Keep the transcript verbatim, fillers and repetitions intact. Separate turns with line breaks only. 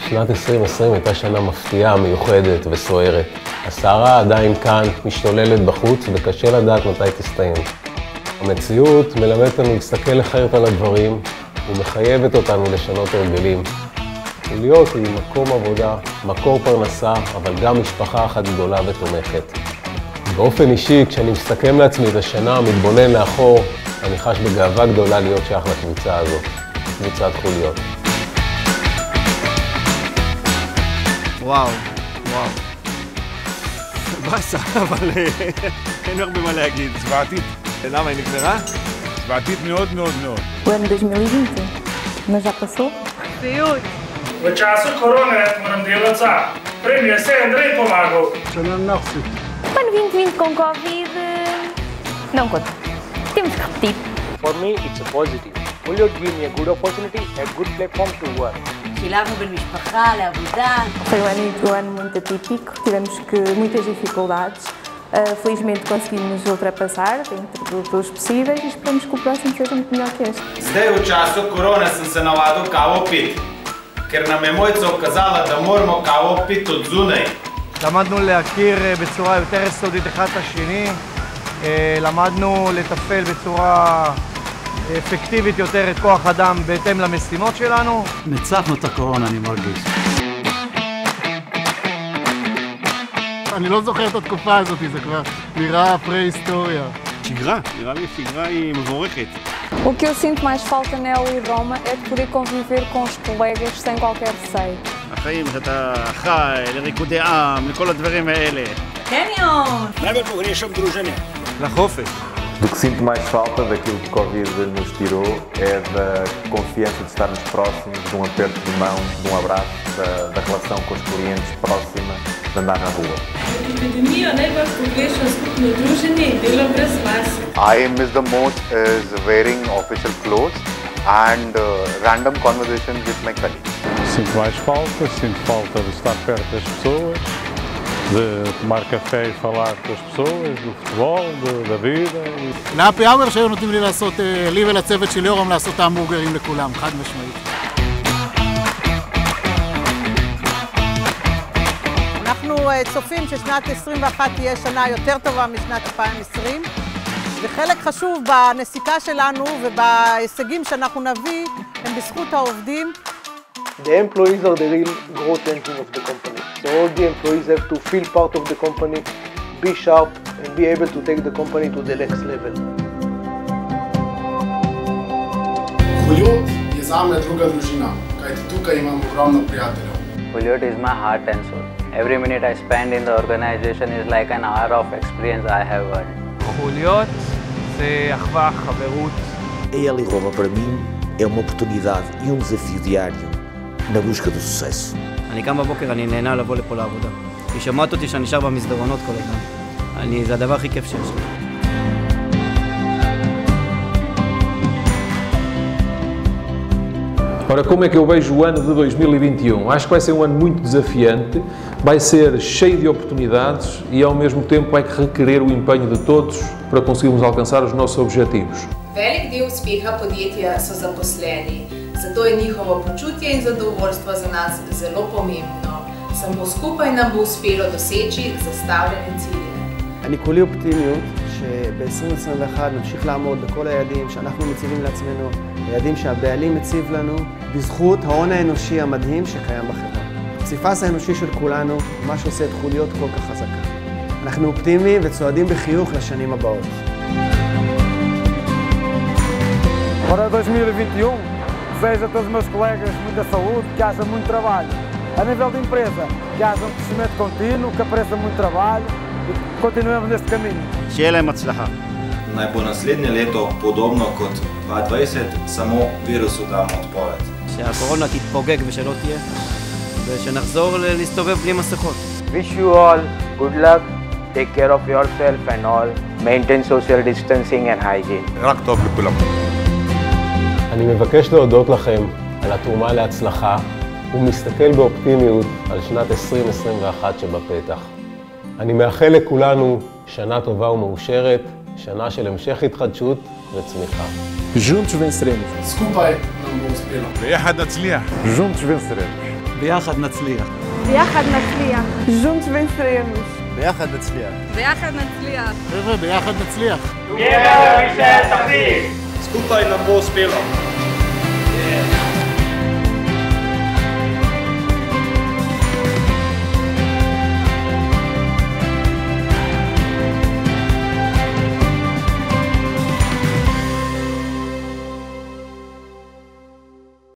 שנת עשרים עשרים הייתה שנה מפתיעה, מיוחדת וסוערת. הסערה עדיין כאן, משתוללת בחוץ, וקשה לדעת מתי תסתיים. המציאות מלמדת לנו להסתכל אחרת על הדברים, ומחייבת אותנו לשנות הרגלים. חוליות היא מקום עבודה, מקור פרנסה, אבל גם משפחה אחת גדולה ותומכת. באופן אישי, כשאני מסתכם לעצמי את השנה, מתבונן לאחור, אני חש בגאווה גדולה להיות שייך לקבוצה הזאת, קבוצת חוליות.
וואו, וואו. בסה, אבל אין הרבה מה להגיד.
זוועתית.
למה, היא נגמרה?
זוועתית מאוד מאוד מאוד.
O ano dois mil e vinte, mas já passou?
Sim.
В часу короны moram делаться. Premier se Andrei pomagou.
O ano vinte vinte com Covid não conta. Temos que repetir.
For me, it's a positive. Will give me a good opportunity, a good platform to work.
חילקנו בין משפחה לעבודה.
Foi um ano, um ano muito atípico, tivemos que, muitas dificuldades. Uh, felizmente conseguimos ultrapassar dentro dos possíveis e esperamos que o próximo seja muito melhor que este.
Zdaj v času korone sem se navadil kavo piti, ker nam je mojca ukazala, da moramo kavo piti od zunaj.
למדנו להכיר בצורה יותר יסודית אחד את השני, למדנו לטפל בצורה אפקטיבית יותר את כוח אדם בהתאם למשימות שלנו.
ניצחנו את הקורונה, אני מרגיש.
אני לא זוכר את התקופה הזאת, זה כבר נראה פרה-היסטוריה.
שגרה, נראה לי שגרה היא מבורכת.
O que eu sinto mais falta na L e Roma é de poder conviver com os colegas sem qualquer receio.
החיים שאתה חי, לריקודי עם, לכל הדברים האלה.
קניון!
למה פוגשים דרוז'נה?
לחופש.
Do que sinto mais falta daquilo que o Covid nos tirou é da confiança de estarmos próximos, de um aperto de mão, de um abraço, da, da relação com os clientes próxima, de andar na rua.
I miss the most is wearing official clothes and uh, random conversations with my colleagues.
Sinto mais falta, sinto falta de estar perto das pessoas, de tomar café e falar com as pessoas, do futebol, de, da vida.
להפי אאוור שהיו נותנים לי לעשות, לי ולצוות של יורם לעשות את ההמבורגרים לכולם, חד משמעית.
אנחנו צופים ששנת עשרים ואחת תהיה שנה יותר טובה משנת אלפיים ועשרים, וחלק חשוב בנסיקה שלנו ובהישגים שאנחנו נביא הם בזכות העובדים.
The employees are the real growth engine of the company. So all the employees have to feel part of the company, be sharp and be able to take the company to the next level.
Huljot je zame druga družina, kajti tukaj imam ogromno prijateljev.
Huljot is my heart and soul. Every minute I spend in the organization is like an hour of experience I have earned.
חוליות זה אחווה, חברות.
A L e Roma para mim é uma oportunidade e um desafio diário na busca do sucesso.
אני קם בבוקר, אני נהנה לבוא לפה לעבודה. היא שמעת אותי שאני נשאר במסדרונות כל הזמן. אני, זה הדבר הכי כיף שיש לי.
Ora, como é que eu vejo o ano de dois mil e vinte e um? Acho que vai ser um ano muito desafiante, vai ser cheio de oportunidades e ao mesmo tempo vai requerer o empenho de todos para conseguirmos alcançar os nossos objetivos.
Velik del uspeha podjetja so zaposleni, zato je njihovo počutje in zadovoljstvo za nas zelo pomembno. Samo skupaj nam bo uspelo doseči zastavljene cilje.
אני כולי אופטימיות שב-עשרים עשרים ואחת נמשיך לעמוד בכל היעדים שאנחנו מציבים לעצמנו, היעדים שהבעלים מציב לנו, בזכות ההון האנושי המדהים שקיים בחברה. הפסיפס האנושי של כולנו, מה שעושה את חוליות כל כך חזקה. אנחנו אופטימיים וצועדים בחיוך לשנים הבאות.
Para dois mil e vinte e um, desejo a todos os meus colegas muita saúde, que haja muito trabalho. A nível de empresa, que haja um crescimento contínuo, que apareça muito trabalho e que continuemos neste caminho. שיהיה להם הצלחה.
Naj bo naslednje leto podobno kot dva tisoč dvajset, samo virusu damo odpoved.
שהקורונה תתפוגג ושלא תהיה, ושנחזור להסתובב בלי מסכות.
Wish you all good luck, take care of yourself and all, maintain social distancing and hygiene.
רק טוב לכולם.
אני מבקש להודות לכם על התרומה להצלחה ומסתכל באופטימיות על שנת עשרים עשרים ואחת שבפתח. אני מאחל לכולנו שנה טובה ומאושרת, שנה של המשך התחדשות וצמיחה.
Juntos venceremos. Skupaj nam bo uspelo.
ביחד נצליח.
Juntos venceremos.
ביחד נצליח.
ביחד נצליח.
Juntos venceremos.
ביחד נצליח.
ביחד נצליח.
חבר'ה, ביחד נצליח.
Njega više trdih.
Skupaj nam bo uspelo.